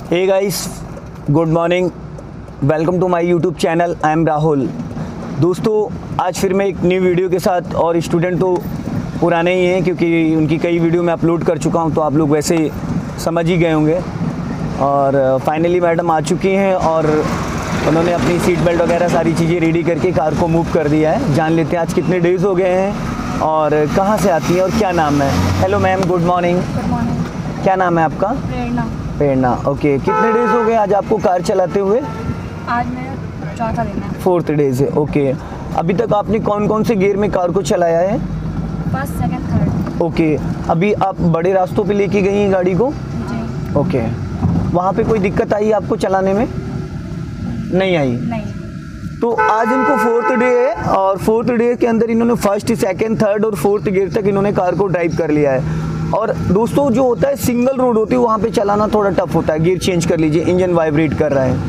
Hey guys, good morning, welcome to my YouTube channel. I am Rahul. दोस्तों, आज फिर मैं एक न्यू वीडियो के साथ, और स्टूडेंट तो पुराने ही हैं क्योंकि उनकी कई वीडियो मैं अपलोड कर चुका हूं, तो आप लोग वैसे समझ ही गए होंगे। और फाइनली मैडम आ चुकी हैं और उन्होंने अपनी सीट बेल्ट वगैरह सारी चीज़ें रेडी करके कार को मूव कर दिया है। जान लेते हैं आज कितने डेज़ हो गए हैं और कहाँ से आती हैं और क्या नाम है। Hello ma'am, good morning. Good morning. क्या नाम है आपका? प्रेरणा। ओके, कितने डेज़ हो गए आज आपको कार चलाते हुए? आज मेरा चौथा दिन है। 4th डेज़ है। ओके, अभी तक आपने कौन कौन से गियर में कार को चलाया है? First, second, third. ओके, अभी आप बड़े रास्तों पे लेके गई हैं गाड़ी को? जी। ओके, वहाँ पे कोई दिक्कत आई आपको चलाने में? नहीं आई? नहीं। तो आज इनको 4th डे है और 4th डे के अंदर इन्होंने फर्स्ट, सेकंड, थर्ड और 4th गियर तक इन्होंने कार को ड्राइव कर लिया है। और दोस्तों, जो होता है सिंगल रोड होती है वहाँ पे चलाना थोड़ा टफ होता है। गियर चेंज कर लीजिए, इंजन वाइब्रेट कर रहा है।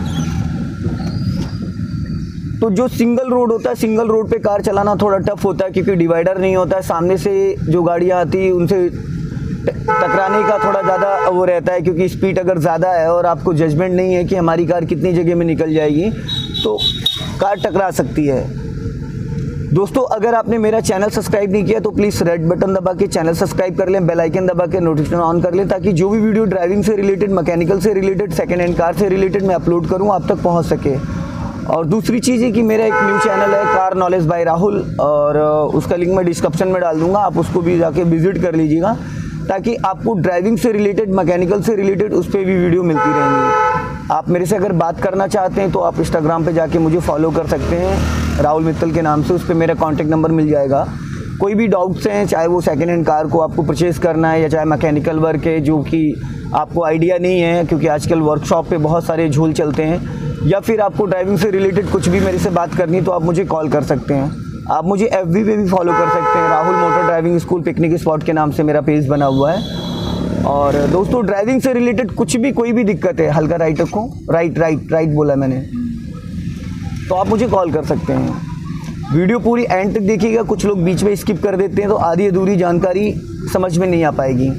तो जो सिंगल रोड होता है, सिंगल रोड पे कार चलाना थोड़ा टफ होता है क्योंकि डिवाइडर नहीं होता है। सामने से जो गाड़ियाँ आती है उनसे टकराने का थोड़ा ज़्यादा वो रहता है क्योंकि स्पीड अगर ज़्यादा है और आपको जजमेंट नहीं है कि हमारी कार कितनी जगह में निकल जाएगी, तो कार टकरा सकती है। दोस्तों, अगर आपने मेरा चैनल सब्सक्राइब नहीं किया तो प्लीज़ रेड बटन दबा के चैनल सब्सक्राइब कर लें, बेल आइकन दबा के नोटिफिकेशन ऑन कर लें, ताकि जो भी वीडियो ड्राइविंग से रिलेटेड, मैकेनिकल से रिलेटेड, सेकेंड हैंड कार से रिलेटेड मैं अपलोड करूँ आप तक पहुँच सके। और दूसरी चीज़ है कि मेरा एक न्यू चैनल है कार नॉलेज बाय राहुल, और उसका लिंक मैं डिस्क्रिप्शन में डाल दूँगा, आप उसको भी जाके विजिट कर लीजिएगा, ताकि आपको ड्राइविंग से रिलेटेड, मैकेनिकल से रिलेटेड उस पर भी वीडियो मिलती रहेंगी। आप मेरे से अगर बात करना चाहते हैं तो आप इंस्टाग्राम पे जाके मुझे फॉलो कर सकते हैं राहुल मित्तल के नाम से। उस पर मेरा कॉन्टैक्ट नंबर मिल जाएगा। कोई भी डाउट्स हैं, चाहे वो सेकेंड हैंड कार को आपको परचेज़ करना है या चाहे मैकेनिकल वर्क है जो कि आपको आइडिया नहीं है, क्योंकि आजकल वर्कशॉप पे बहुत सारे झोल चलते हैं, या फिर आपको ड्राइविंग से रिलेटेड कुछ भी मेरे से बात करनी, तो आप मुझे कॉल कर सकते हैं। आप मुझे FB पे भी फॉलो कर सकते हैं, Rahul motor driving school picnic spot के नाम से मेरा पेज बना हुआ है। और दोस्तों, ड्राइविंग से रिलेटेड कुछ भी, कोई भी दिक्कत है, हल्का राइट रखो, राइट बोला मैंने, तो आप मुझे कॉल कर सकते हैं। वीडियो पूरी एंड तक देखिएगा। कुछ लोग बीच में स्किप कर देते हैं तो आधी अधूरी जानकारी समझ में नहीं आ पाएगी।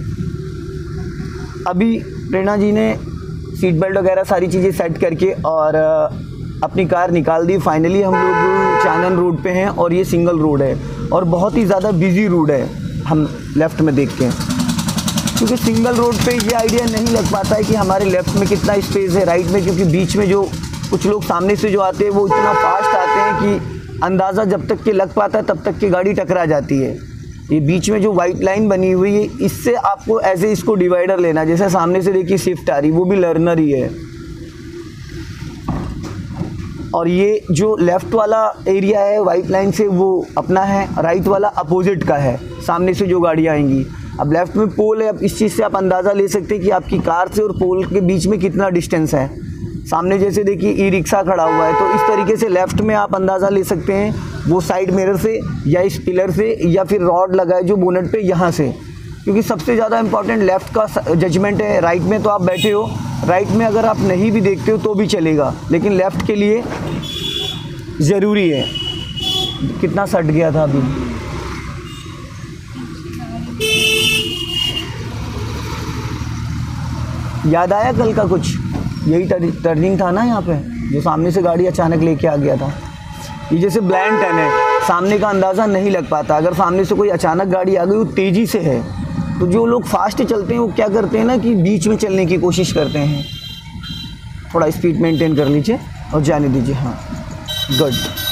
अभी प्रेरणा जी ने सीट बेल्ट वगैरह सारी चीज़ें सेट करके और अपनी कार निकाल दी। फाइनली हम लोग चानन रोड पे हैं और ये सिंगल रोड है और बहुत ही ज़्यादा बिजी रोड है। हम लेफ़्ट में देखते हैं क्योंकि सिंगल रोड पे ये आइडिया नहीं लग पाता है कि हमारे लेफ़्ट में कितना स्पेस है, राइट में, क्योंकि बीच में जो कुछ लोग सामने से जो आते हैं वो इतना फास्ट आते हैं कि अंदाज़ा जब तक के लग पाता है तब तक की गाड़ी टकरा जाती है। ये बीच में जो वाइट लाइन बनी हुई है, इससे आपको ऐसे इसको डिवाइडर लेना। जैसे सामने से देखिए स्विफ्ट आ रही, वो भी लर्नर ही है। और ये जो लेफ़्ट वाला एरिया है वाइट लाइन से, वो अपना है, राइट वाला अपोजिट का है, सामने से जो गाड़ियाँ आएंगी। अब लेफ़्ट में पोल है, अब इस चीज़ से आप अंदाज़ा ले सकते हैं कि आपकी कार से और पोल के बीच में कितना डिस्टेंस है। सामने जैसे देखिए ई रिक्शा खड़ा हुआ है, तो इस तरीके से लेफ़्ट में आप अंदाज़ा ले सकते हैं, वो साइड मिरर से या इस पिलर से, या फिर रॉड लगा है जो बोनट पे, यहाँ से। क्योंकि सबसे ज़्यादा इंपॉर्टेंट लेफ़्ट का जजमेंट है। राइट में तो आप बैठे हो, राइट में अगर आप नहीं भी देखते हो तो भी चलेगा, लेकिन लेफ़्ट के लिए ज़रूरी है। कितना सट गया था अभी? याद आया कल का कुछ? यही टर्निंग था ना यहाँ पे, जो सामने से गाड़ी अचानक लेके आ गया था। ये जैसे ब्लाइंड टर्न है, सामने का अंदाज़ा नहीं लग पाता। अगर सामने से कोई अचानक गाड़ी आ गई, वो तेज़ी से है, तो जो लोग फास्ट चलते हैं वो क्या करते हैं ना कि बीच में चलने की कोशिश करते हैं। थोड़ा स्पीड मेंटेन कर लीजिए और जाने दीजिए। हाँ, गुड।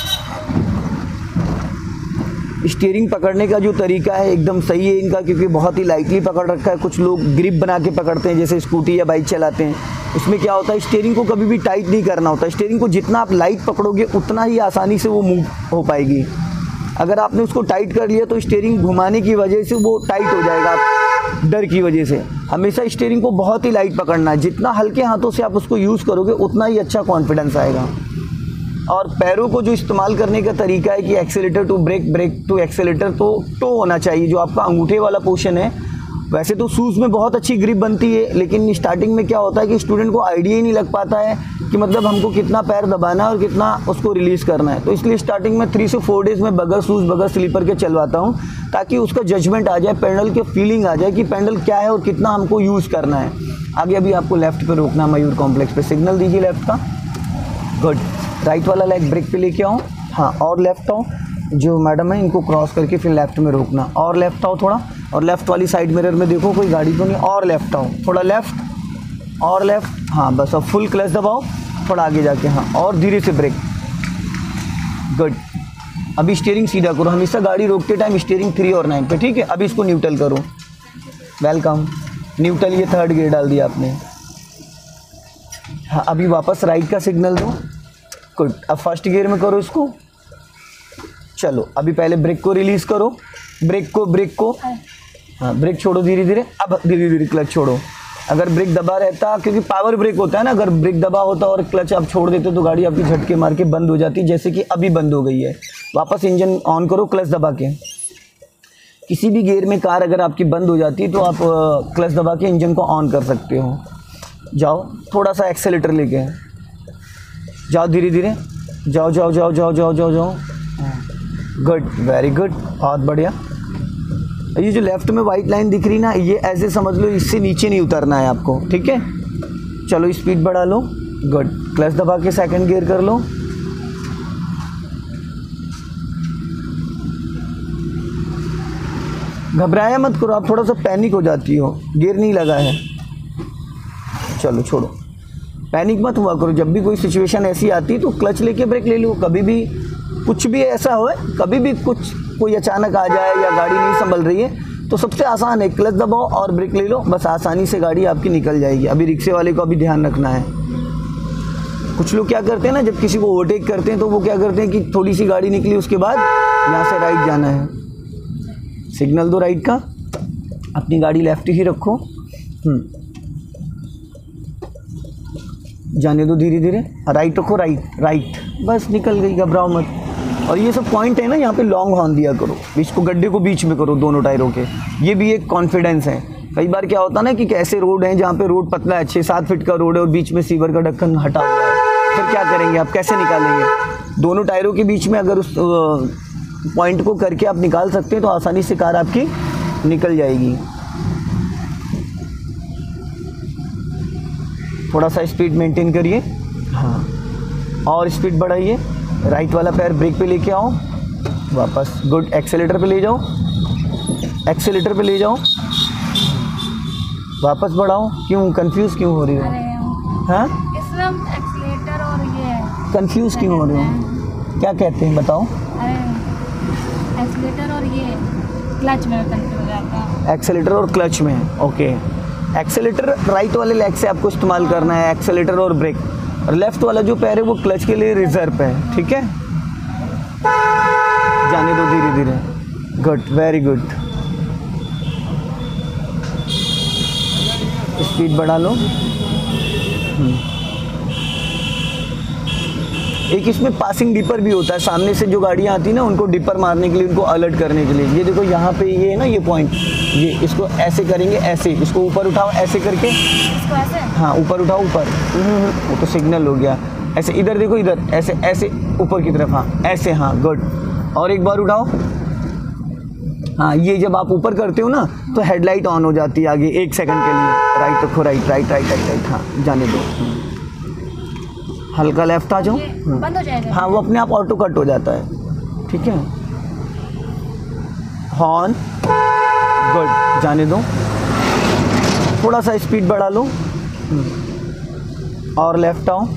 स्टीयरिंग पकड़ने का जो तरीका है एकदम सही है इनका, क्योंकि बहुत ही लाइटली पकड़ रखा है। कुछ लोग ग्रिप बना के पकड़ते हैं, जैसे स्कूटी या बाइक चलाते हैं। उसमें क्या होता है, स्टीयरिंग को कभी भी टाइट नहीं करना होता। स्टीयरिंग को जितना आप लाइट पकड़ोगे उतना ही आसानी से वो मूव हो पाएगी। अगर आपने उसको टाइट कर लिया तो स्टीयरिंग घुमाने की वजह से वो टाइट हो जाएगा, डर की वजह से। हमेशा स्टीयरिंग को बहुत ही लाइट पकड़ना है। जितना हल्के हाथों से आप उसको यूज़ करोगे उतना ही अच्छा कॉन्फिडेंस आएगा। और पैरों को जो इस्तेमाल करने का तरीका है कि accelerator to brake, brake to accelerator, तो टो होना चाहिए जो आपका अंगूठे वाला पोर्शन है। वैसे तो शूज़ में बहुत अच्छी ग्रिप बनती है, लेकिन स्टार्टिंग में क्या होता है कि स्टूडेंट को आइडिया ही नहीं लग पाता है कि मतलब हमको कितना पैर दबाना है और कितना उसको रिलीज़ करना है। तो इसलिए स्टार्टिंग में 3 से 4 डेज़ में बगैर शूज़ बगैर स्लीपर के चलवाता हूँ, ताकि उसका जजमेंट आ जाए, पेडल की फीलिंग आ जाए कि पेडल क्या है और कितना हमको यूज़ करना है। आगे अभी आपको लेफ़्ट पे रोकना, मयूर कॉम्प्लेक्स पे सिग्नल दीजिए लेफ़्ट का। गुड। राइट वाला लेग ब्रेक पे लेके आओ, हाँ, और लेफ़्ट आओ। जो मैडम है इनको क्रॉस करके फिर लेफ़्ट में रोकना, और लेफ़्ट आओ थोड़ा, और लेफ़्ट वाली साइड मिरर में देखो कोई गाड़ी तो नहीं, और लेफ़्ट आओ थोड़ा, लेफ़्ट और लेफ़्ट, हाँ बस। अब फुल क्लच दबाओ थोड़ा आगे जाके, हाँ, और धीरे से ब्रेक। गुड। अभी स्टीयरिंग सीधा करो, हमेशा गाड़ी रोकते टाइम स्टीयरिंग 3 और 9 पे, ठीक है। अभी इसको न्यूट्रल करो, वेलकम। न्यूट्रल, ये 3rd गियर डाल दिया आपने। हाँ, अभी वापस राइट का सिग्नल दो। गुड। अब 1st गियर में करो इसको। चलो अभी पहले ब्रेक को रिलीज़ करो, ब्रेक को, हाँ, ब्रेक छोड़ो धीरे धीरे। अब धीरे धीरे क्लच छोड़ो। अगर ब्रेक दबा रहता, क्योंकि पावर ब्रेक होता है ना, अगर ब्रेक दबा होता और क्लच आप छोड़ देते तो गाड़ी आपकी झटके मार के बंद हो जाती, जैसे कि अभी बंद हो गई है। वापस इंजन ऑन करो क्लच दबा के। किसी भी गियर में कार अगर आपकी बंद हो जाती तो आप क्लच दबा के इंजन को ऑन कर सकते हो। जाओ थोड़ा सा एक्सेलेटर लेके जाओ, धीरे धीरे जाओ जाओ जाओ जाओ जाओ जाओ जाओ। गुड, वेरी गुड, बहुत बढ़िया। ये जो लेफ्ट में वाइट लाइन दिख रही ना, ये ऐसे समझ लो इससे नीचे नहीं उतरना है आपको, ठीक है। चलो स्पीड बढ़ा लो। गुड। क्लच दबा के 2nd गियर कर लो। घबराया मत करो, आप थोड़ा सा पैनिक हो जाती हो, गियर नहीं लगा है। चलो छोड़ो, पैनिक मत हुआ करो। जब भी कोई सिचुएशन ऐसी आती तो क्लच लेके ब्रेक ले लो। कभी भी कुछ भी ऐसा हो, कभी भी कोई अचानक आ जाए या गाड़ी नहीं संभल रही है, तो सबसे आसान है क्लच दबाओ और ब्रेक ले लो, बस आसानी से गाड़ी आपकी निकल जाएगी। अभी रिक्शे वाले को अभी ध्यान रखना है। कुछ लोग क्या करते हैं ना, जब किसी को ओवरटेक करते हैं तो वो क्या करते हैं कि थोड़ी सी गाड़ी निकली उसके बाद यहाँ से राइट जाना है, सिग्नल दो राइट का, अपनी गाड़ी लेफ्ट ही रखो, जाने दो धीरे धीरे, राइट रखो, राइट, बस निकल गई, घबराओ मत। और ये सब पॉइंट है ना, यहाँ पे लॉन्ग हॉर्न दिया करो, बीच को गड्ढे को बीच में करो दोनों टायरों के, ये भी एक कॉन्फिडेंस है। कई बार क्या होता है ना कि ऐसे रोड हैं जहाँ पे रोड पतला है, 6-7 फीट का रोड है और बीच में सीवर का ढक्कन हटा हुआ है, फिर क्या करेंगे आप, कैसे निकालेंगे? दोनों टायरों के बीच में अगर उस पॉइंट को करके आप निकाल सकते हैं तो आसानी से कार आपकी निकल जाएगी। थोड़ा सा स्पीड मेंटेन करिए, हाँ, और स्पीड बढ़ाइए। राइट वाला पैर ब्रेक पे लेके आओ, वापस, गुड, एक्सेलेटर पे ले जाओ, एक्सेलेटर पे ले जाओ, वापस बढ़ाओ। क्यों कंफ्यूज क्यों हो रही हो? हाँ, इसमें एक्सीलेटर और ये कंफ्यूज क्यों हो रही हो? क्या कहते हैं बताओ? अरे एक्सीलेटर और ये क्लच में कंफ्यूज हो जाता है। एक्सेलेटर और क्लच में, ओके। एक्सेलेटर राइट वाले लेग से आपको इस्तेमाल करना है, एक्सेलेटर और ब्रेक, और लेफ्ट वाला जो पैर है वो क्लच के लिए रिजर्व है, ठीक है। जाने दो धीरे धीरे, गुड, वेरी गुड। स्पीड बढ़ा लो। एक इसमें पासिंग डिपर भी होता है, सामने से जो गाड़ियाँ आती है ना उनको डिपर मारने के लिए, उनको अलर्ट करने के लिए। ये देखो यहाँ पे ये है ना, ये पॉइंट, ये इसको ऐसे करेंगे, ऐसे इसको ऊपर उठाओ, ऐसे करके, इसको ऐसे, हाँ ऊपर उठाओ, ऊपर, वो तो सिग्नल हो गया। ऐसे इधर देखो, इधर ऐसे, ऐसे ऊपर की तरफ, हाँ ऐसे, हाँ गुड। और एक बार उठाओ, हाँ, ये जब आप ऊपर करते हो ना तो हेडलाइट ऑन हो जाती है आगे 1 सेकंड के लिए। राइट रखो, right right right right right, हाँ जाने दो। हल्का लेफ्ट आ जाओ, बंद हो जाएगा। हाँ वो अपने आप ऑटो कट हो जाता है, ठीक है। हॉर्न, गुड, जाने दो। थोड़ा सा स्पीड बढ़ा लो, और लेफ्ट आओ,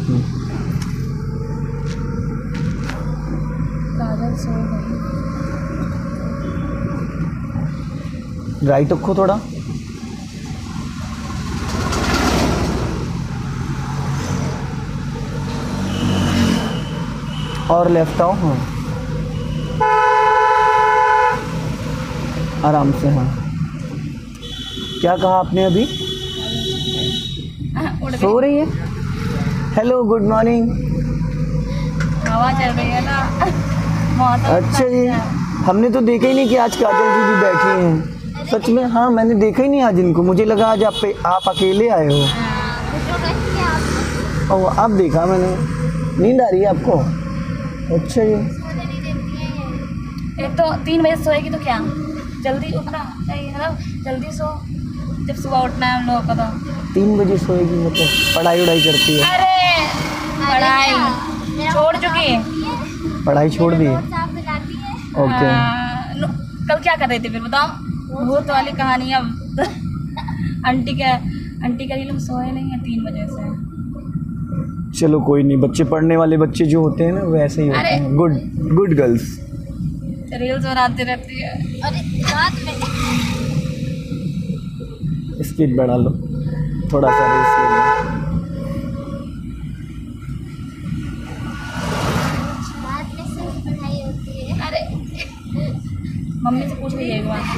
राइट रखो थोड़ा, और लेफ्ट आओ, हाँ आराम से, हाँ। क्या कहा आपने अभी? सो रही है? Hello, good morning. हवा चल रही है ना, मौसम अच्छा जी, हमने तो देखा ही नहीं कि आज काजल जी भी बैठी हैं। सच में? हाँ, मैंने देखा ही नहीं आज इनको, मुझे लगा आज आप अकेले आए हो। और अब देखा मैंने, नींद आ रही है आपको? अच्छा जी। एक तो 3 बजे सोएगी तो क्या जल्दी उठना नहीं है ना, जल्दी सो जब सुबह उठना है हम लोगों का। तो 3 बजे सोएगी मतलब पढ़ाई वढ़ाई करती है? अरे पढ़ाई छोड़ चुकी है। पढ़ाई छोड़ दी? ओके। कल क्या कर रहे थे फिर बताओ, भूत वाली कहानी। अब आंटी का ये लोग सोए नहीं है 3 बजे से। चलो कोई नहीं, बच्चे पढ़ने वाले बच्चे जो होते हैं ना वो ऐसे ही होते हैं, गुड गर्ल्स। रील्स बनाती रहती है। अरे रात में स्पीड बढ़ा लो, थोड़ा सा रेस ले लो। रात में सिर्फ पढ़ाई होती है। अरे मम्मी से पूछ लीजिए एक बार।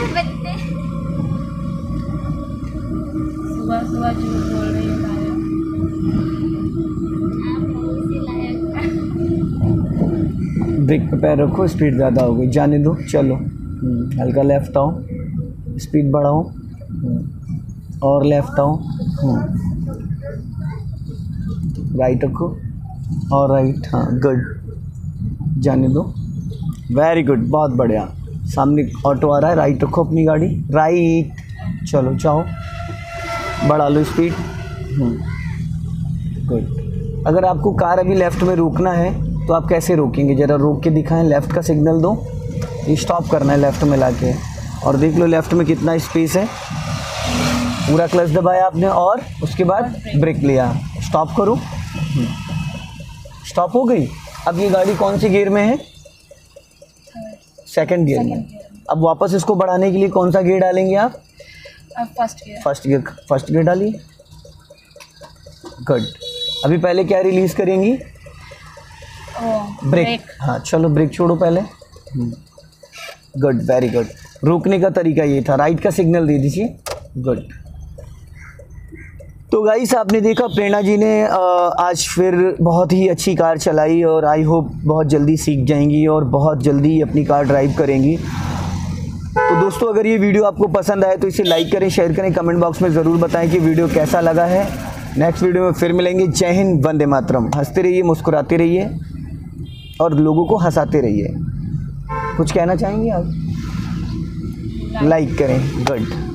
सुबह सुबह झूठ बोल रही है। ब्रेक पे पैर रखो, स्पीड ज़्यादा हो गई, जाने दो। चलो हल्का लेफ्ट आओ, स्पीड बढ़ाओ, और लेफ्ट आओ, राइट रखो और राइट, हाँ गुड, जाने दो, वेरी गुड, बहुत बढ़िया। सामने ऑटो आ रहा है, राइट रखो अपनी गाड़ी, राइट, चलो जाओ, बढ़ा लो स्पीड, गुड। अगर आपको कार अभी लेफ़्ट में रोकना है तो आप कैसे रोकेंगे, ज़रा रोक के दिखाएं, लेफ़्ट का सिग्नल दो, ये स्टॉप करना है लेफ़्ट में लाके, और देख लो लेफ़्ट में कितना स्पेस है, पूरा क्लच दबाया आपने और उसके बाद ब्रेक लिया, स्टॉप करो, स्टॉप हो गई। अब ये गाड़ी कौन सी गियर में है? सेकंड गियर में। अब वापस इसको बढ़ाने के लिए कौन सा गियर डालेंगे आप? फर्स्ट गियर डालिए, गुड। अभी पहले क्या रिलीज़ करेंगी? ब्रेक। हाँ चलो ब्रेक छोड़ो पहले, गुड, वेरी गुड। रोकने का तरीका ये था, राइट का सिग्नल दे दीजिए, गुड। तो गाइस आपने देखा प्रेरणा जी ने आज फिर बहुत ही अच्छी कार चलाई और आई होप बहुत जल्दी सीख जाएंगी और बहुत जल्दी अपनी कार ड्राइव करेंगी। तो दोस्तों अगर ये वीडियो आपको पसंद आए तो इसे लाइक करें, शेयर करें, कमेंट बॉक्स में ज़रूर बताएं कि वीडियो कैसा लगा है। नेक्स्ट वीडियो में फिर मिलेंगे। जय हिंद, वंदे मातरम। हंसते रहिए, मुस्कुराते रहिए और लोगों को हंसाते रहिए। कुछ कहना चाहेंगे आप? लाइक करें, गुड।